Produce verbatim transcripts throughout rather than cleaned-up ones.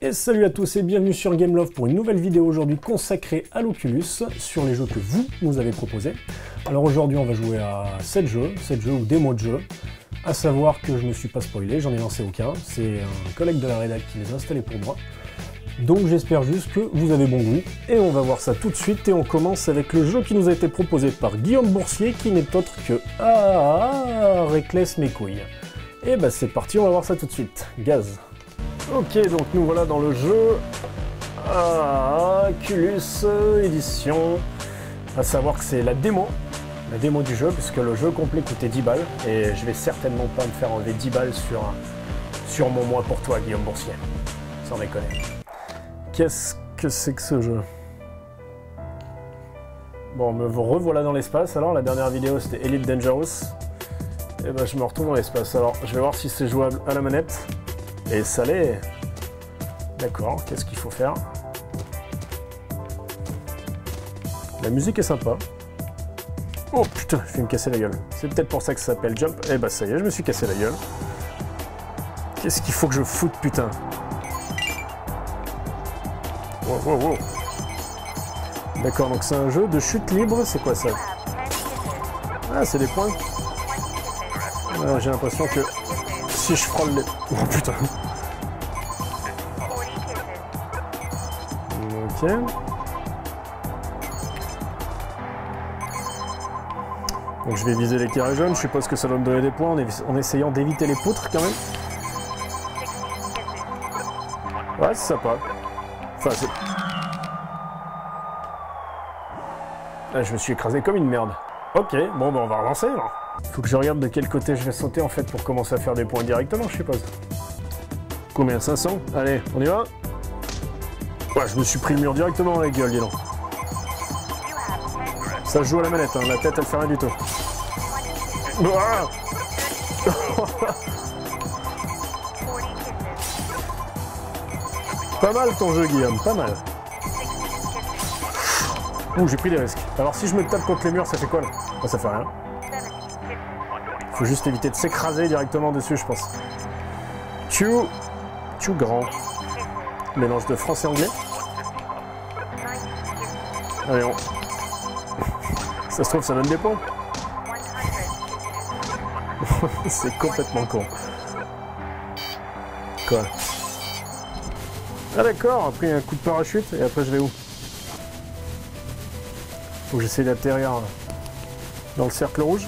Et salut à tous et bienvenue sur Gameloft pour une nouvelle vidéo aujourd'hui consacrée à l'Oculus, sur les jeux que vous nous avez proposés. Alors aujourd'hui on va jouer à sept jeux, sept jeux ou démos de jeux, à savoir que je ne me suis pas spoilé, j'en ai lancé aucun, c'est un collègue de la rédac qui les a installés pour moi. Donc j'espère juste que vous avez bon goût, et on va voir ça tout de suite, et on commence avec le jeu qui nous a été proposé par Guillaume Boursier, qui n'est autre que... Ah, Reckless mes couilles. Et bah c'est parti, on va voir ça tout de suite, gaz. Ok, donc nous voilà dans le jeu ah, Oculus édition, à savoir que c'est la démo, la démo du jeu, puisque le jeu complet coûtait dix balles, et je vais certainement pas me faire enlever dix balles sur, sur mon mois pour toi, Guillaume Boursier, sans déconner. Qu'est-ce que c'est que ce jeu? Bon, me revoilà dans l'espace, alors la dernière vidéo c'était Elite Dangerous, et ben je me retrouve dans l'espace, alors je vais voir si c'est jouable à la manette. Et ça l'est. D'accord, qu'est-ce qu'il faut faire? La musique est sympa. Oh putain, je vais me casser la gueule. C'est peut-être pour ça que ça s'appelle Jump. Eh bah ça y est, je me suis cassé la gueule. Qu'est-ce qu'il faut que je foute, putain? Wow, wow, wow. D'accord, donc c'est un jeu de chute libre, c'est quoi ça? Ah, c'est des points. Ah, j'ai l'impression que... si je frôle les... Oh putain. Ok. Donc je vais viser les carrés jaunes, je suppose que ça doit me donner des points en, en essayant d'éviter les poutres quand même. Ouais, c'est sympa. Enfin, c'est... Ah, je me suis écrasé comme une merde. Ok, bon bah on va relancer alors. Faut que je regarde de quel côté je vais sauter en fait pour commencer à faire des points directement, je suppose. Combien? cinq cents? Allez, on y va? Ouais, je me suis pris le mur directement dans la gueule, dis donc. Ça se joue à la manette, hein. La tête elle fait rien du tout. Ah pas mal ton jeu, Guillaume, pas mal. Ouh, j'ai pris des risques. Alors si je me tape contre les murs, ça fait quoi là? Ah, ça fait rien. Faut juste éviter de s'écraser directement dessus, je pense. Tchou, tchou grand. Mélange de français et anglais. Allez, on... ça se trouve, ça donne des points. C'est complètement con. Quoi? Ah d'accord, après un coup de parachute, et après je vais où? Faut que j'essaie d'atterrir dans le cercle rouge.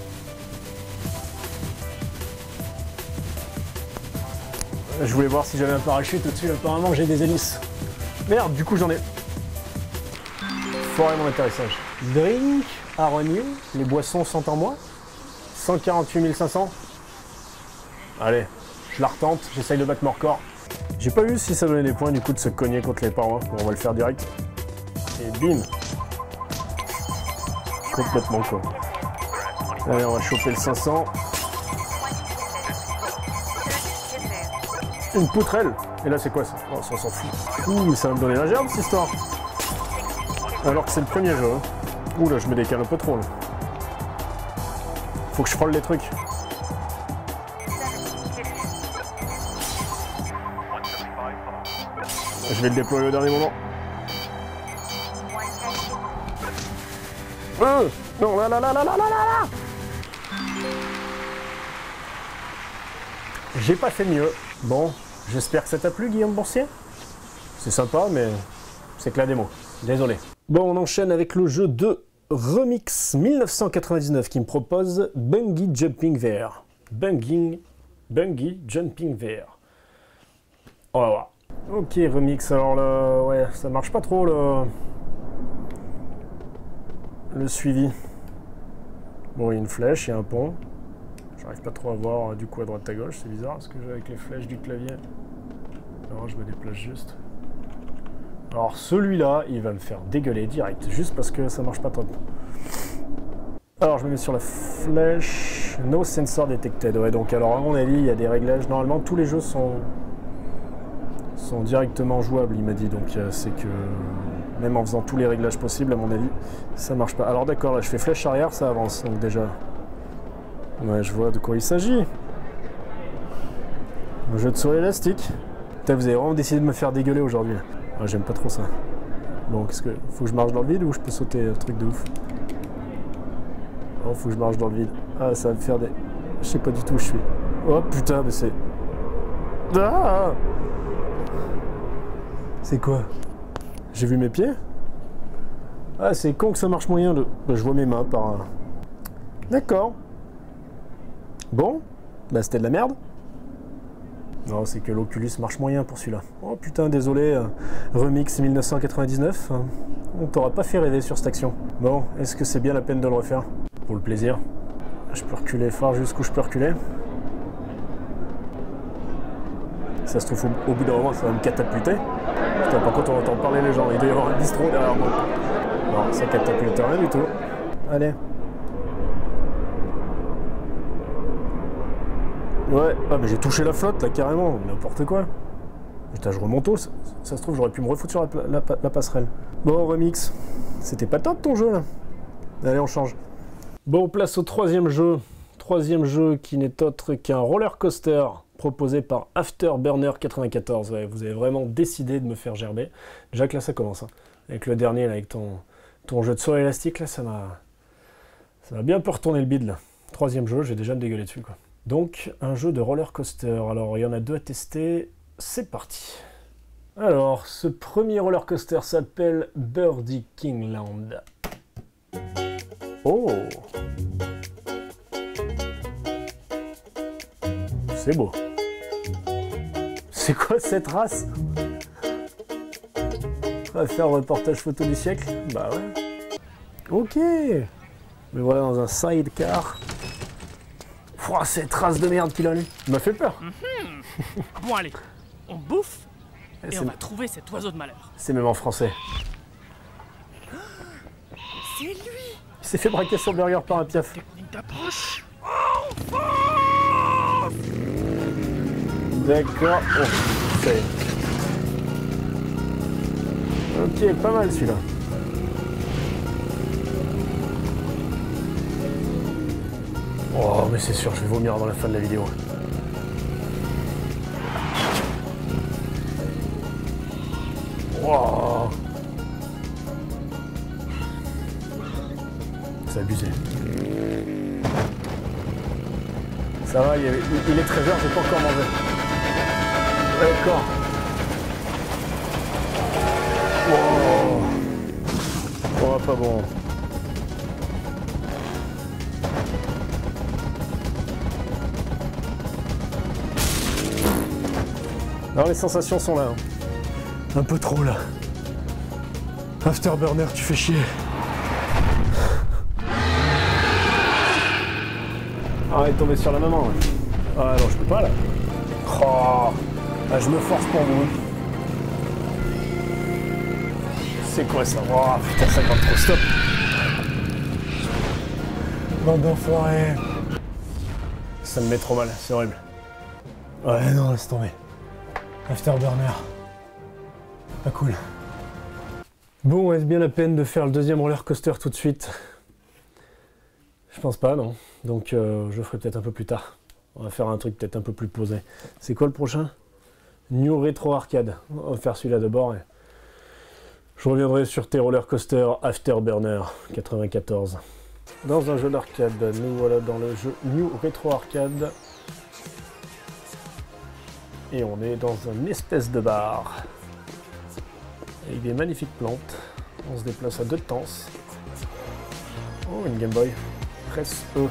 Je voulais voir si j'avais un parachute au-dessus, apparemment j'ai des hélices. Merde, du coup j'en ai... Foiré mon atterrissage. Drink, Aronia, les boissons sont en moi. cent quarante-huit mille cinq cents. Allez, je la retente, j'essaye de battre mon record. J'ai pas vu si ça donnait des points du coup de se cogner contre les parois. Bon, on va le faire direct. Et bim. Complètement con. Allez, on va choper le cinq cents. Une poutrelle. Et là c'est quoi ça? Oh, ça s'en fout. Ouh, mais ça va me donner la gerbe cette histoire. Alors que c'est le premier jeu. Hein. Ouh là, je me décale un peu trop là. Faut que je frôle les trucs. Je vais le déployer au dernier moment. Euh, non, là, là, là, là, là, là, là. J'ai pas fait mieux. Bon, j'espère que ça t'a plu, Guillaume Boursier. C'est sympa, mais c'est que la démo. Désolé. Bon, on enchaîne avec le jeu de Remix mille neuf cent quatre-vingt-dix-neuf qui me propose Bungee Jumping V R. Bungee, Bungee Jumping V R. On va voir. Ok, Remix, alors là, ouais, ça marche pas trop le, le suivi. Bon, il y a une flèche, il y a un pont. J'arrive pas trop à voir du coup à droite à gauche, c'est bizarre parce que j'ai avec les flèches du clavier. Alors je me déplace juste. Alors celui-là, il va me faire dégueuler direct, juste parce que ça marche pas trop. Alors je me mets sur la flèche. No sensor detected. Ouais, donc alors à mon avis, il y a des réglages. Normalement, tous les jeux sont, sont directement jouables, il m'a dit. Donc c'est que même en faisant tous les réglages possibles, à mon avis, ça marche pas. Alors d'accord, là je fais flèche arrière, ça avance. Donc déjà... Ouais, je vois de quoi il s'agit. Un jeu de saut élastique. Putain, vous avez vraiment décidé de me faire dégueuler aujourd'hui. Ah, j'aime pas trop ça. Bon, qu'est-ce que... Faut que je marche dans le vide ou je peux sauter un truc de ouf? Non, faut que je marche dans le vide. Ah, ça va me faire des... Je sais pas du tout où je suis. Oh putain, mais c'est... Ah! C'est quoi? J'ai vu mes pieds? Ah, c'est con que ça marche moyen de... Bah, je vois mes mains par... D'accord. Bon. Bah, c'était de la merde. Non, c'est que l'Oculus marche moyen pour celui-là. Oh putain, désolé. Euh, Remix mille neuf cent quatre-vingt-dix-neuf. Euh, on t'aura pas fait rêver sur cette action. Bon, est-ce que c'est bien la peine de le refaire? Pour le plaisir. Je peux reculer fort jusqu'où je peux reculer. Ça se trouve, au, au bout d'un moment, ça va me catapulter. Putain, par contre, on entend parler les gens. Il doit y avoir un bistrot derrière moi. Non, ça catapulte rien du tout. Allez. Ouais, ah mais j'ai touché la flotte là carrément, n'importe quoi. Putain, je remonte haut, ça, ça se trouve j'aurais pu me refoutre sur la, la, la passerelle. Bon, Remix, c'était pas top ton jeu là. Allez, on change. Bon, place au troisième jeu. Troisième jeu qui n'est autre qu'un roller coaster proposé par Afterburner quatre-vingt-quatorze. Ouais, vous avez vraiment décidé de me faire gerber. Déjà que là ça commence. Hein. Avec le dernier, là, avec ton, ton jeu de saut élastique, là, ça m'a ça m'a bien peu retourné le bide là. Troisième jeu, j'ai déjà me dégueulé dessus quoi. Donc, un jeu de roller coaster. Alors, il y en a deux à tester. C'est parti. Alors, ce premier roller coaster s'appelle Birdie Kingland. Oh! C'est beau. C'est quoi cette race? On va faire un reportage photo du siècle? Bah ouais. Ok! Mais voilà, dans un sidecar. Oh, cette race de merde qu'il a lui. Il m'a fait peur. Mm-hmm. Bon allez, on bouffe et, et on va trouver cet oiseau de malheur. C'est même en français. C'est lui. Il s'est fait braquer son burger par un piaf. Technique d'approche. D'accord. Oh, c'est... Ok, pas mal celui-là. Oh, mais c'est sûr, je vais vomir avant la fin de la vidéo. Wow. C'est abusé. Ça va, il est, il est treize heures, j'ai pas encore mangé. D'accord. Wow. Oh, pas bon. Alors les sensations sont là. Hein. Un peu trop là. Afterburner, tu fais chier. Ah, il est tombé sur la maman. Ouais. Ah non, je peux pas là. Oh, ah, je me force pour vous. C'est quoi ça? Oh putain, ça grimpe trop, stop. Bande d'enfoirés. Ça me met trop mal, c'est horrible. Ouais, non, laisse tomber. Afterburner. Pas cool. Bon, est-ce bien la peine de faire le deuxième roller coaster tout de suite? Je pense pas, non. Donc euh, je le ferai peut-être un peu plus tard. On va faire un truc peut-être un peu plus posé. C'est quoi le prochain? New Retro Arcade. On va faire celui-là d'abord. Et... je reviendrai sur tes roller coasters Afterburner quatre-vingt-quatorze. Dans un jeu d'arcade, nous voilà dans le jeu New Retro Arcade. Et on est dans une espèce de bar. Avec des magnifiques plantes. On se déplace à deux temps. Oh, une Game Boy. Presse E.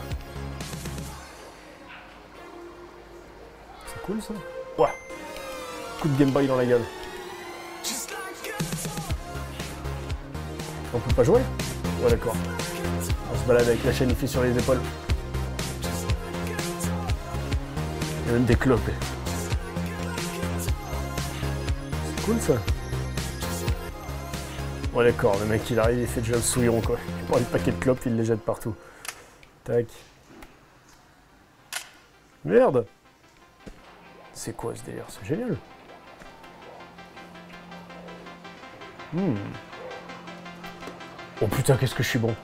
C'est cool ça. Ouah. Coup de Game Boy dans la gueule. On peut pas jouer? Ouais, d'accord. On se balade avec la chaîne I F I sur les épaules. Il y a même des clopes. C'est cool ça. Ouais d'accord, le mec il arrive, il fait déjà le souillon quoi. Il prend les paquets de clopes, il les jette partout. Tac. Merde. C'est quoi ce délire? C'est génial. Hmm. Oh putain, qu'est-ce que je suis bon.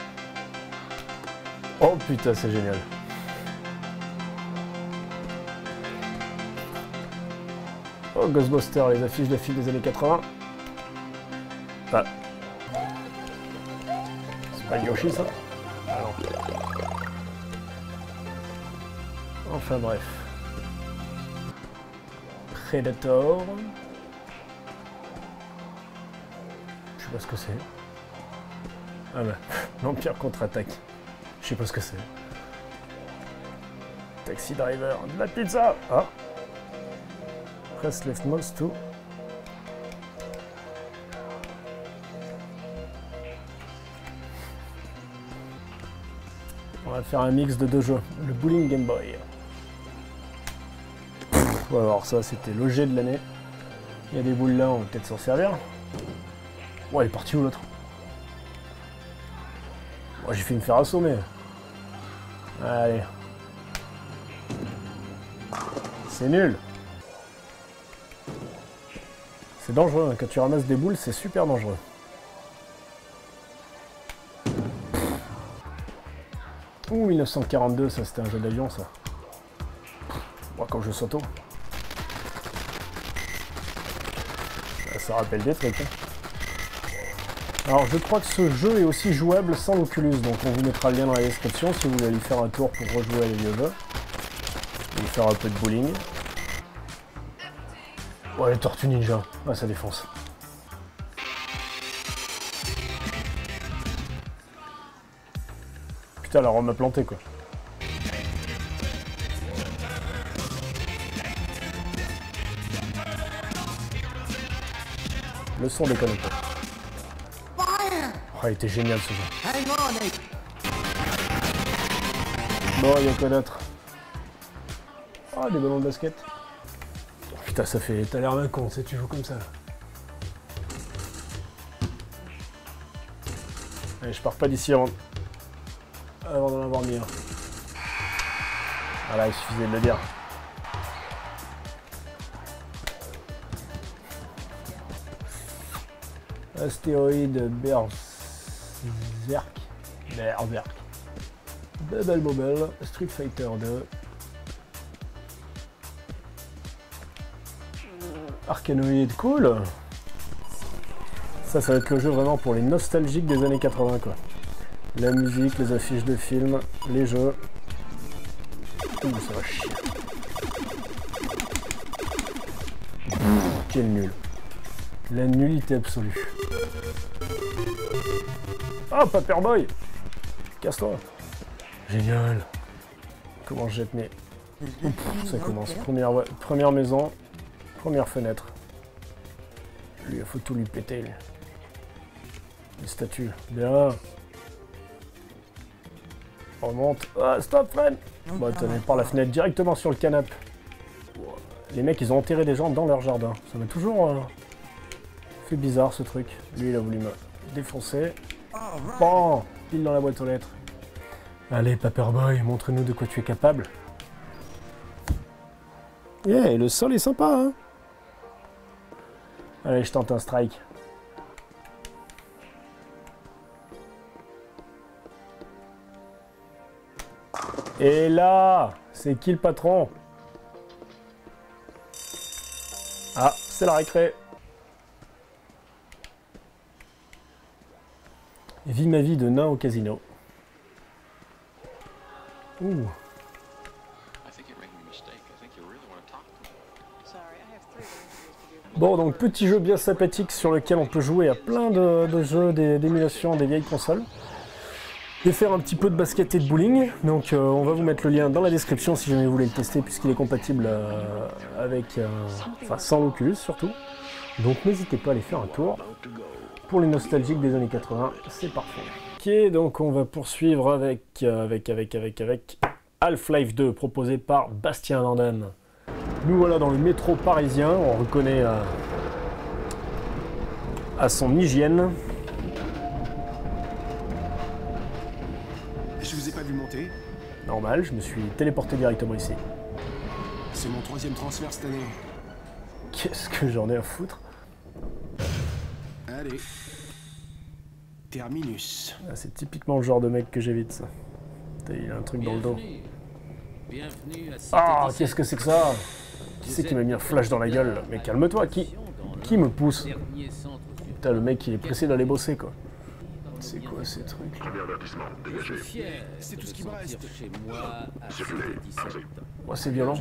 Oh putain, c'est génial. Oh, Ghostbusters, les affiches de films des années quatre-vingts. Ah. C'est pas Yoshi, ça? Ah non. Enfin bref. Predator. Je sais pas ce que c'est. Ah bah, l'Empire contre-attaque. Je sais pas ce que c'est. Taxi Driver, de la pizza. Ah. Press left mouse to. On va faire un mix de deux jeux. Le Bowling Game Boy. Pff, alors ça, c'était le jet de l'année. Il y a des boules là, on va peut-être s'en servir. Ouais, elle est partie où l'autre? Moi, j'ai fait me faire assommer. Allez. C'est nul. C'est dangereux, hein. Quand tu ramasses des boules, c'est super dangereux. Ouh, mille neuf cent quarante-deux, ça c'était un jeu d'avion, ça. Moi, quand je saute. Ça, ça rappelle des trucs. Hein. Alors, je crois que ce jeu est aussi jouable sans l'Oculus, donc on vous mettra le lien dans la description si vous voulez aller faire un tour pour rejouer à les vieux jeux. Et faire un peu de bowling. Ouais, les Tortues Ninja. Ah, ça défonce. Putain, alors on m'a planté, quoi. Le son déconne pas. Oh, il était génial, ce jeu. Bon, il y a quoi d'autre? Ah, des ballons de basket. Oh, putain, ça fait... T'as l'air d'un con, tu sais, tu joues comme ça. Allez, je pars pas d'ici avant... avant d'en avoir mis un. Voilà, il suffisait de le dire. Astéroïde Berserk. Berserk. Bubble Bobble, Street Fighter deux. Arkanoid, cool. Ça, ça va être le jeu vraiment pour les nostalgiques des années quatre-vingts, quoi. La musique, les affiches de films, les jeux. Ouh, ça va chier. Quel nul. La nullité absolue. Oh, Paperboy! Casse-toi! Génial! Comment je jette mes... Ouf, ça commence. Première, ouais, première maison, première fenêtre. Lui, il faut tout lui péter. Lui. Les statues. Bien. On remonte. Ah, stop, Fred! Bon, tenez, par la fenêtre, directement sur le canapé. Les mecs, ils ont enterré des gens dans leur jardin. Ça m'a toujours euh, fait bizarre, ce truc. Lui, il a voulu me défoncer. Bon, pile dans la boîte aux lettres. Allez, Paperboy, montre-nous de quoi tu es capable. Yeah, le sol est sympa, hein. Allez, je tente un strike. Et là, c'est qui le patron? Ah, c'est la récré. Vis ma vie de nain au casino. Ouh. Bon, donc petit jeu bien sympathique sur lequel on peut jouer à plein de, de jeux d'émulation des vieilles consoles. Et faire un petit peu de basket et de bowling. Donc euh, on va vous mettre le lien dans la description si jamais vous voulez le tester, puisqu'il est compatible euh, avec, euh, enfin sans l'Oculus surtout. Donc n'hésitez pas à aller faire un tour. Pour les nostalgiques des années quatre-vingts, c'est parfait. Ok, donc on va poursuivre avec, euh, avec, avec, avec, avec Half-Life deux, proposé par Bastien Landem. Nous voilà dans le métro parisien, on reconnaît euh, à son hygiène. Je vous ai pas vu monter. Normal, je me suis téléporté directement ici. C'est mon troisième transfert cette année. Qu'est-ce que j'en ai à foutre? Allez. Terminus. Ah, c'est typiquement le genre de mec que j'évite, ça. Il a un truc dans le dos. Bienvenue à Ah, qu'est-ce que c'est que ça? Qui c'est qui m'a mis un flash dans la gueule? Mais calme-toi, qui qui me pousse? Putain, le mec il est pressé d'aller bosser quoi. C'est quoi ces trucs? C'est tout ce qui me reste. Oh, c'est violent.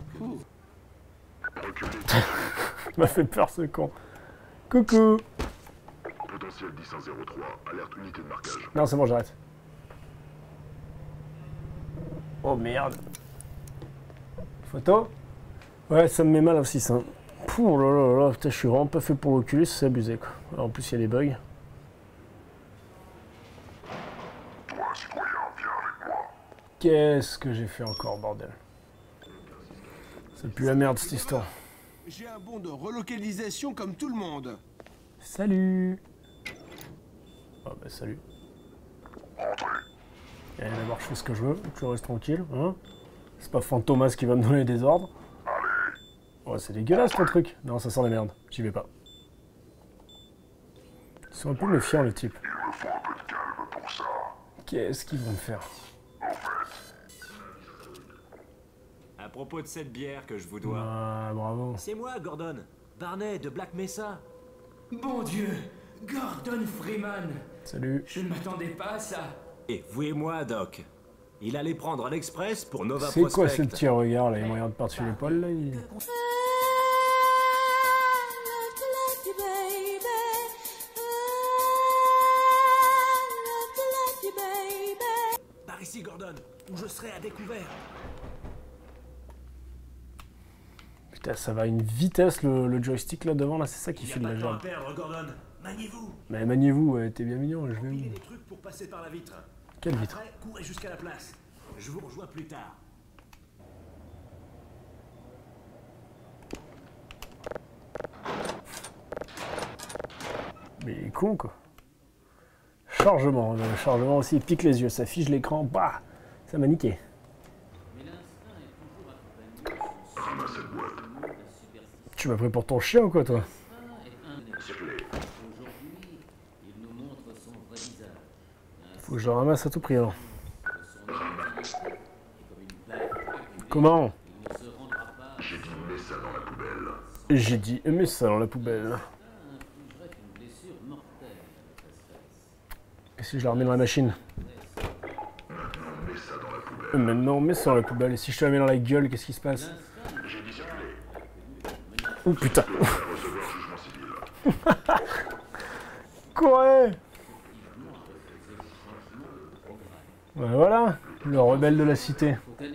Il m'a fait peur ce con. Coucou. Potentiel dix un zéro trois, alerte unité de marquage. Non, c'est bon, j'arrête. Oh merde. Photo? Ouais, ça me met mal aussi ça. Pouh là là là, putain, je suis vraiment pas fait pour l'Oculus, c'est abusé quoi. Alors, en plus, il y a des bugs. Toi, citoyen, viens avec moi. Qu'est-ce que j'ai fait encore, bordel? Ça pue la merde cette histoire. J'ai un bon de relocalisation comme tout le monde. Salut. Oh bah salut. Entrez. Allez d'abord je fais ce que je veux, tu restes tranquille, hein. C'est pas Fantomas qui va me donner des ordres. Allez. Ouais, c'est dégueulasse ton truc. Non, ça sent la merde, j'y vais pas. Ils sont un peu méfiants les types. Il me faut un peu de calme pour ça. Qu'est-ce qu'ils vont me faire? Au fait, À propos de cette bière que je vous dois. Ah, bravo. C'est moi, Gordon. Barney de Black Mesa. Bon Dieu, Gordon Freeman. Salut. Je ne m'attendais pas à ça. Et vous et moi, Doc. Il allait prendre un express pour Nova C'est Prospect. quoi ce petit regard là? Il me regarde par-dessus l'épaule là. Il... Par ici, Gordon, où je serai à découvert. Putain, ça va à une vitesse le, le joystick là devant là, c'est ça qui Il n'y a file pas la de temps à jambe. perdre, Gordon. Maniez-vous. Mais maniez-vous, ouais, t'es bien mignon, je vais Pilez où? des trucs pour passer par la vitre. Quelle vitre? Après, courez jusqu'à la place. Je vous rejoins plus tard. Mais il est con quoi. Chargement, le chargement aussi il pique les yeux, ça fige l'écran, bah ça m'a niqué. Tu m'as pris pour ton chien ou quoi toi? Faut que je le ramasse à tout prix alors. Comment? j'ai dit mets ça dans la poubelle. J'ai dit mets ça dans la poubelle. Et si je la remets dans la machine? Mets ça dans la poubelle. Euh, Maintenant mets ça dans la poubelle. Et si je te la mets dans la gueule, qu'est-ce qui se passe? J'ai dit circuler. Oh putain. Recevoir jugement civil. Courez! Ouais, voilà, le rebelle de la cité.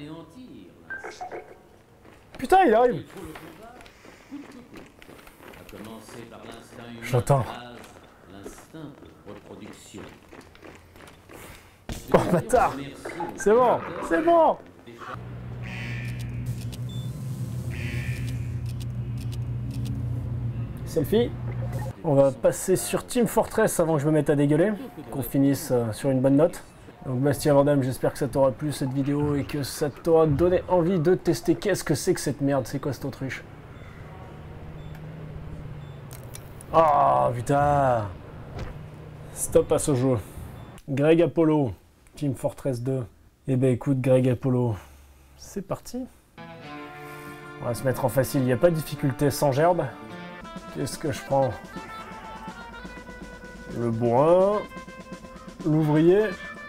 Putain, il arrive! J'entends. Oh bâtard! C'est bon, c'est bon! Selfie. On va passer sur Team Fortress avant que je me mette à dégueuler, qu'on finisse euh, sur une bonne note. Donc Bastien Vandame, j'espère que ça t'aura plu cette vidéo et que ça t'aura donné envie de tester. Qu'est-ce que c'est que cette merde? C'est quoi cette autruche? Oh putain! Stop à ce jeu. Greg Apollo, Team Fortress deux. Eh ben écoute Greg Apollo, c'est parti. On va se mettre en facile, il n'y a pas de difficulté sans gerbe. Qu'est-ce que je prends? Le bourrin, l'ouvrier,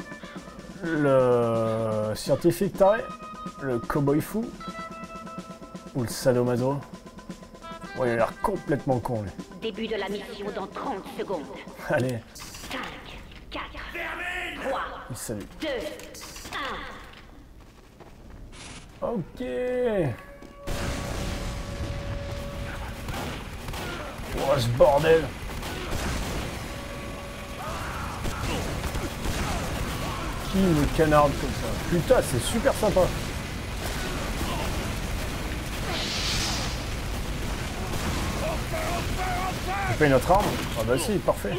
le scientifique taré, le cow-boy fou ou le sadomaso. Oh, il a l'air complètement con lui. Début de la mission dans trente secondes. Allez, cinq, quatre, trois, il salue. deux, un. Ok. Oh ce bordel. Qui me canarde comme ça? Putain, c'est super sympa. J'ai pas une autre arme? Ah bah si, parfait.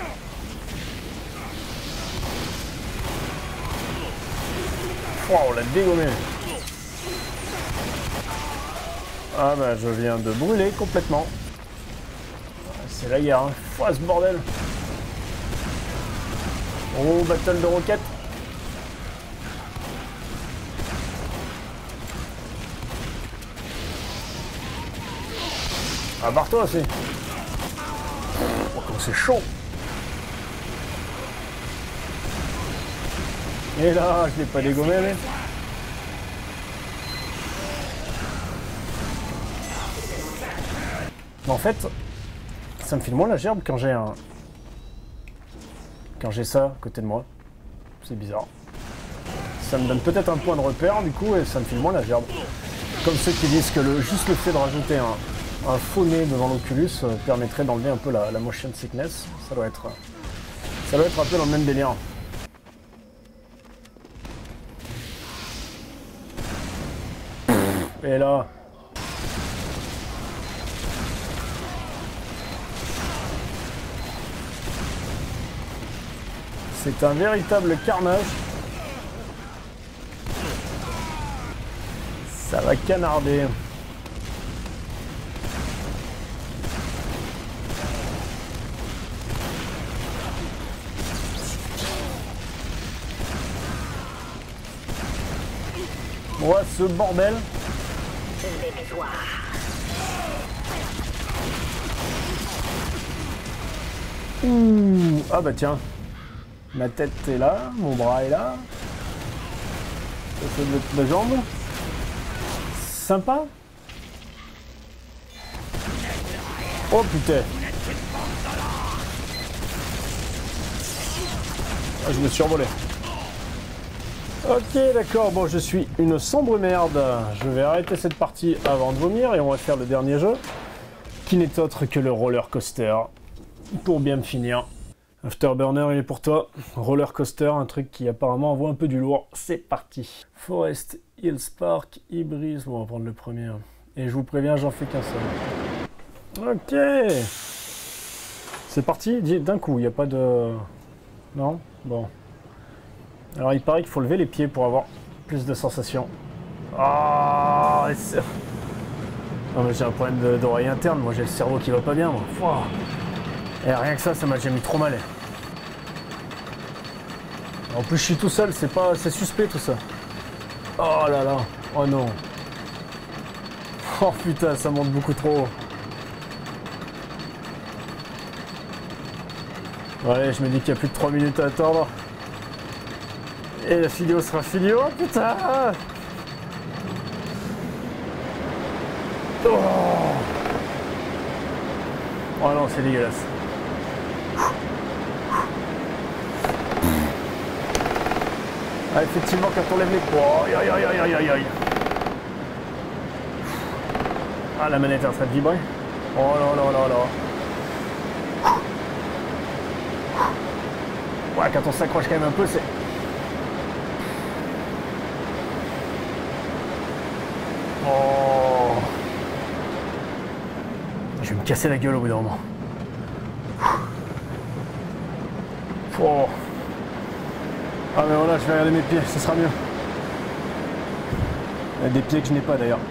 Oh, on l'a dégommé. Ah bah je viens de brûler complètement. C'est la guerre, hein. Pouah, ce bordel. Oh, battle de roquettes. Ah, barre-toi aussi. Oh, comme c'est chaud. Et là, je l'ai pas dégommé, mais... Mais en fait, ça me file moins la gerbe quand j'ai un... Quand j'ai ça à côté de moi. C'est bizarre. Ça me donne peut-être un point de repère, du coup, et ça me file moins la gerbe. Comme ceux qui disent que le, juste le fait de rajouter un, un faux nez devant l'Oculus euh, permettrait d'enlever un peu la, la motion sickness. Ça doit être... Ça doit être un peu dans le même délire. Et là... C'est un véritable carnage. Ça va canarder. Moi, ce bordel. Ouh, ah bah tiens. Ma tête est là, mon bras est là. Ça fait de la jambe. Sympa. Oh putain. Ah, je me suis envolé. Ok, d'accord, bon, je suis une sombre merde. Je vais arrêter cette partie avant de vomir et on va faire le dernier jeu, qui n'est autre que le roller coaster, pour bien me finir. Afterburner, il est pour toi. Roller coaster, un truc qui apparemment envoie un peu du lourd. C'est parti. Forest Hills Park, Ibris. Bon, on va prendre le premier. Et je vous préviens, j'en fais qu'un seul. Ok. C'est parti, d'un coup, il n'y a pas de... Non? Bon. Alors, il paraît qu'il faut lever les pieds pour avoir plus de sensations. Ah, oh, non, mais j'ai un problème d'oreille interne. Moi, j'ai le cerveau qui va pas bien, moi. Wow. Et rien que ça, ça m'a déjà mis trop mal. En plus, je suis tout seul, c'est pas, c'est suspect tout ça. Oh là là, oh non. Oh putain, ça monte beaucoup trop. Ouais, je me dis qu'il y a plus de trois minutes à attendre. Et la vidéo sera finie. Oh putain. Oh, oh non, c'est dégueulasse. Ah, effectivement, quand on lève les poids, aïe aïe aïe aïe aïe aïe. Ah, la manette est en train de vibrer. Oh là là là là. Ouais, quand on s'accroche quand même un peu, c'est... Oh. Je vais me casser la gueule au bout d'un moment. Oh. Ah mais voilà, je vais regarder mes pieds, ce sera mieux. Il y a des pieds que je n'ai pas d'ailleurs.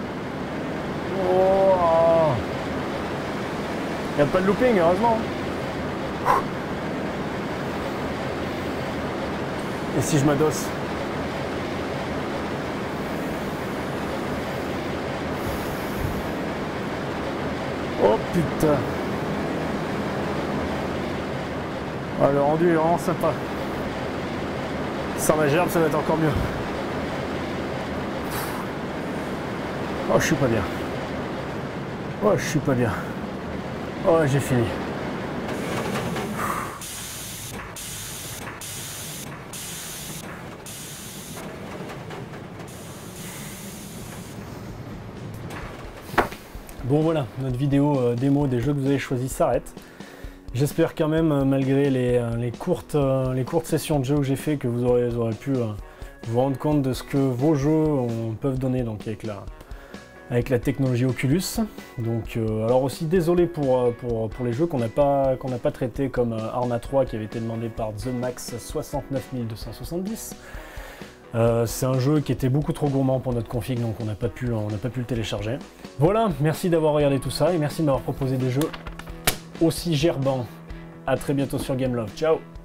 Oh. Il n'y a pas de looping, heureusement. Et si je m'adosse? Oh putain. Ah, le rendu est vraiment sympa. Sans la gerbe, ça va être encore mieux. Oh, je suis pas bien. Oh, je suis pas bien. Oh, j'ai fini. Bon voilà, notre vidéo euh, démo des jeux que vous avez choisis s'arrête. J'espère quand même, malgré les, les, courtes, les courtes sessions de jeu que j'ai fait, que vous aurez, vous aurez pu vous rendre compte de ce que vos jeux ont, peuvent donner donc, avec, la, avec la technologie Oculus. Donc, euh, alors aussi désolé pour, pour, pour les jeux qu'on n'a pas, qu'on n'a pas traités, comme Arma trois qui avait été demandé par The Max soixante-neuf mille deux cent soixante-dix. Euh, c'est un jeu qui était beaucoup trop gourmand pour notre config, donc on n'a pas pu, on n'a pas pu le télécharger. Voilà, merci d'avoir regardé tout ça et merci de m'avoir proposé des jeux aussi gerbants. A très bientôt sur Gameloft. Ciao!